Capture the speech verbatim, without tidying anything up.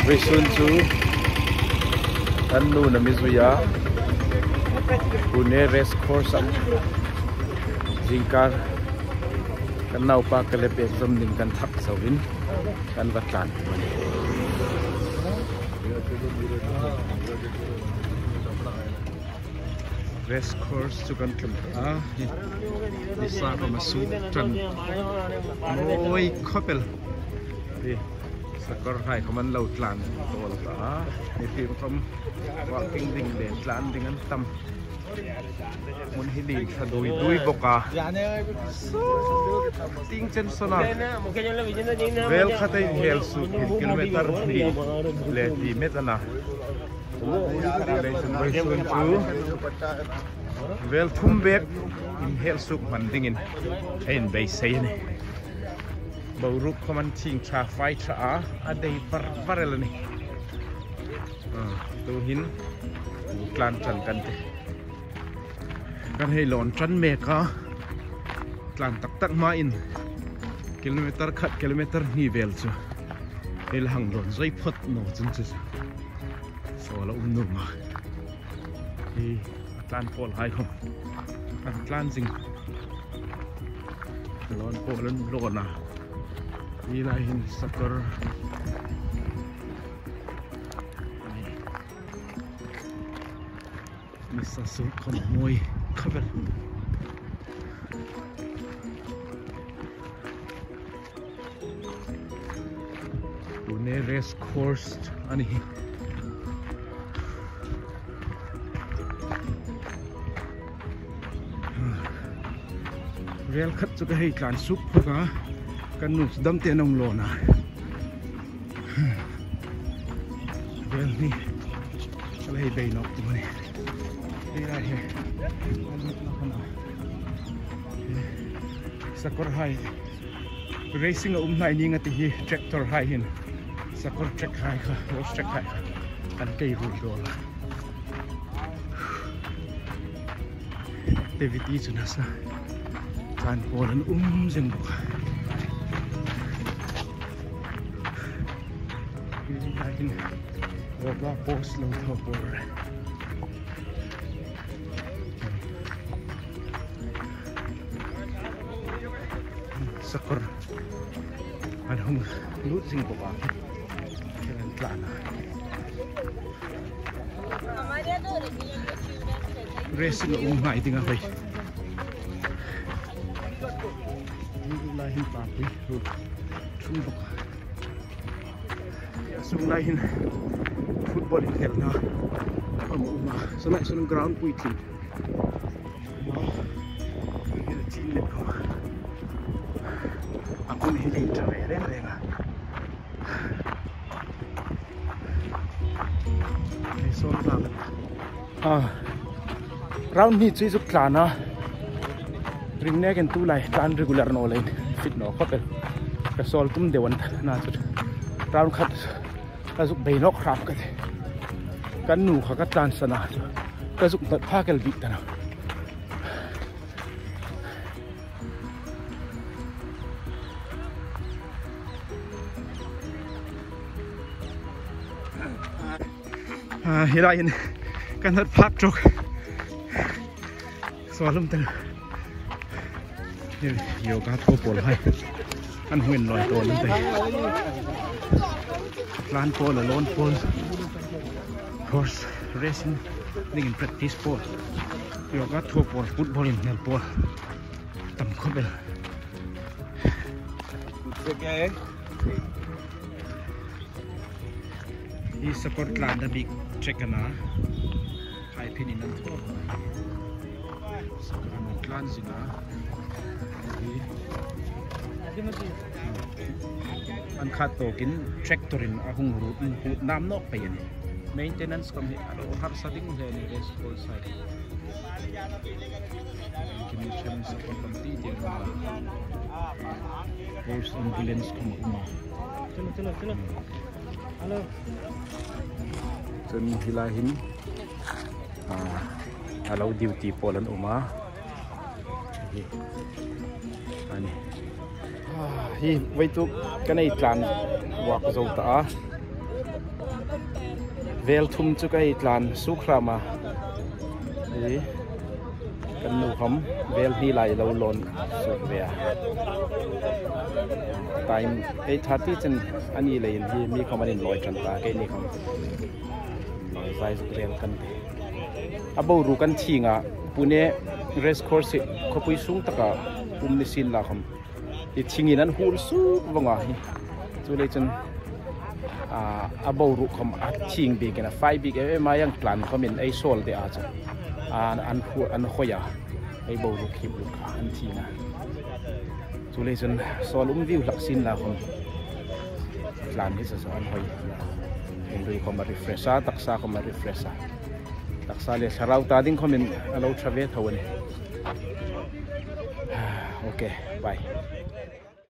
Resun chu Anu na Mizuya Pune race course am Zingkar kan nau pa kalepe exam ning kan thak sawin kan vatlan race course chu kan kem a ni sa ko masu tan oi khopel đi sakor hai kaman lau tlan tol ta ni tim from walking ding le tlan ding an tam mun hili sa dui dui boka ting chen sona vel khatai hel su kilometer ni le ti metana le sun bai sun chu vel thum bek in hel su man ding in ein bai sei ni Baru kaman ting tra fight tra ada bar barel ni. Tu hin Tlân chan kan te. Kan hei lon chan me ka Tlân tak tak ma in kilometer khat kilometer ni vel chu. El hang lon zoi phot no chun chu. So la um nu ma. Hi Tlân pol hai khom. Kan Tlân jing. Lon pol lon lon na. Ilahin sakor Misa su kon moi kabel Pune race course ani Real khat chu ka hei Tlân sup ka kan nu dam te nong lo na well ni sala hi bay nok tu ni ira he sakor hai racing um nai ni ngati hi tractor hai hin sakor track hai kha horse track hai kan kai ru do la activity chuna sa kan polan um jeng bok Wala post lang ito po. Sakor anong losing po ba? Kailan Tlân racing na umay din ako hindi lahin papi sumbok sunglahin football in hell na uma so na sunong ground po itin ini chile ko ako ni hindi tawere na so na ah round ni chui suk Tlân na ring ne kan tu lai Tlân regular no line fit no khopel ka sol tum dewan na chu round khat ka suk bei nok rap ka kan nu kha ka Tlân sana ka suk ta pha kel bi ta na ah hirain kan hat phak trok solum ta yoga tho pol hai kan huin loi to lum tai Tlân pol alone pol horse racing ning in practice pol yoga tho pol football in nel pol tam khobel okay i support Tlân da big check na hai pin in an tho Tlân sina an khat to kin tractorin ahung root hut nam nok pe ni maintenance kam hi aro har sading he ni race course side kin challenge ko kamti de horse ambulance kam uma chalo chalo chalo hello chen hilahin ah allow duty polan uma ani hi vậy tu cái này Tlân walk dâu ta vel thum chu kai Tlân sukrama e kan nu khom vel hi lai lo lon suk ve time eight thirty chen ani lein hi mi khomanin loi tran ta ke ni khom vai zu vel kan te abo ru kan thinga Pune race course khopui sung taka um ni sin la khom i thingin an hul su wanga hi chu le chen a abo ru khom a thing bi kana five big e ma yang Tlân khomin ai sol de a cha an an hu an khoya ai bo ru khip lu kha an thinga chu le chen sol um view lak sin la khom Tlân hi sa an hoi en ri khom refresh a taksa khom refresh a taksa le sarau ta ding khomin alo travel thawani okay bye